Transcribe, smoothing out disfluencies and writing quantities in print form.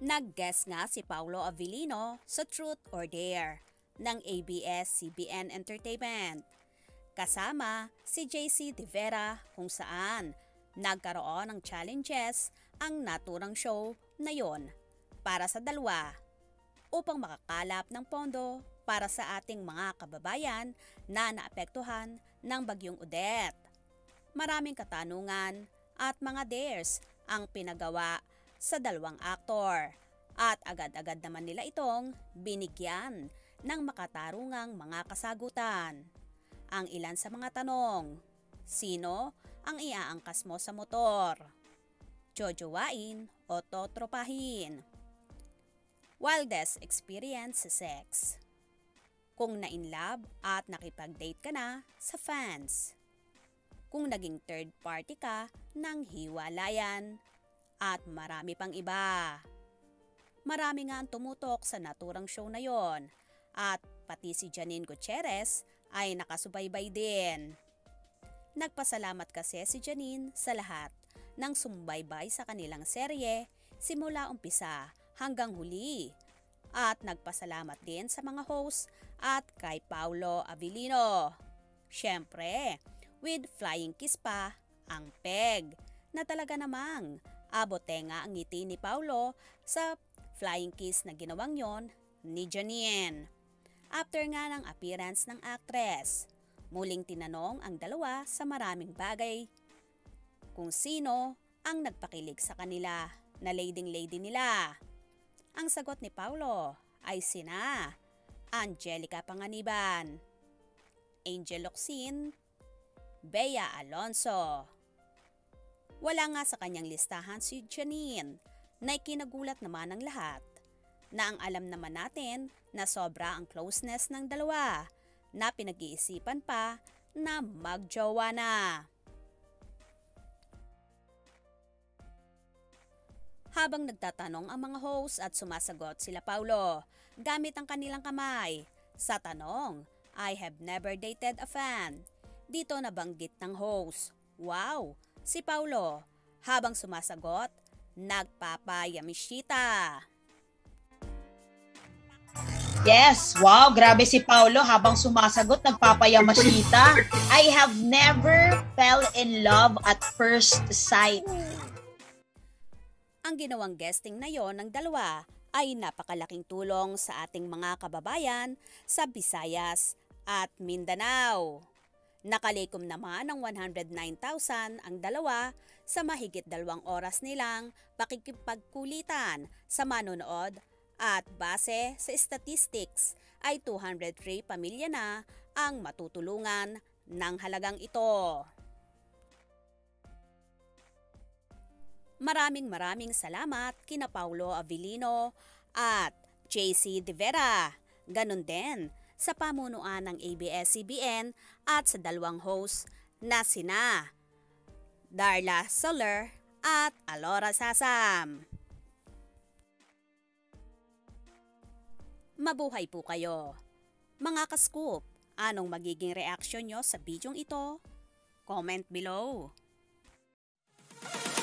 Nag-guest nga si Paulo Avellino sa Truth or Dare ng ABS-CBN Entertainment. Kasama si JC De Vera kung saan nagkaroon ng challenges ang naturang show na yon para sa dalawa upang makakalap ng pondo para sa ating mga kababayan na naapektuhan ng Bagyong Odette. Maraming katanungan at mga dares ang pinagawa sa dalawang aktor at agad-agad naman nila itong binigyan ng makatarungang mga kasagutan. Ang ilan sa mga tanong: sino ang iaangkas mo sa motor? Jojowain o totropahin? Wildest experience sa sex? Kung na-inlove at nakipag-date ka na sa fans? Kung naging third party ka ng hiwalayan? At marami pang iba. Marami nga ang tumutok sa naturang show na yon at pati si Janine Gutierrez ay nakasubaybay din. Nagpasalamat kasi si Janine sa lahat ng sumbaybay sa kanilang serye simula umpisa hanggang huli. At nagpasalamat din sa mga host at kay Paulo Avellino. Siyempre, with flying kiss pa ang peg na talaga namang abote nga ang ngiti ni Paulo sa flying kiss na ginawang yon ni Janine. After nga ng appearance ng actress, muling tinanong ang dalawa sa maraming bagay kung sino ang nagpakilig sa kanila na lady nila. Ang sagot ni Paulo ay sina Angelica Panganiban, Angel Locsin, Bea Alonso. Wala nga sa kanyang listahan si Janine na ikinagulat naman ng lahat na ang alam naman natin na sobra ang closeness ng dalawa na pinag-iisipan pa na magjowa na. Habang nagtatanong ang mga host at sumasagot sila Paulo gamit ang kanilang kamay sa tanong, I have never dated a fan. Dito nabanggit ng host, wow, si Paulo. Habang sumasagot, nagpapayamishita. Yes, wow, grabe si Paulo habang sumasagot, nagpapayamashita. I have never fell in love at first sight. Ang ginawang guesting na yon ng dalawa ay napakalaking tulong sa ating mga kababayan sa Visayas at Mindanao. Nakalikom naman ng 109,000 ang dalawa sa mahigit 2 oras nilang pakikipagkulitan sa manonood at base sa statistics ay 203 pamilya na ang matutulungan ng halagang ito. Maraming salamat kina Paulo Avellino at JC De Vera. Ganon din sa pamunuan ng ABS-CBN at sa dalawang host na sina Darla Soler at Alora Sasam. Mabuhay po kayo. Mga ka-scoop, anong magiging reaksyon nyo sa bidyong ito? Comment below.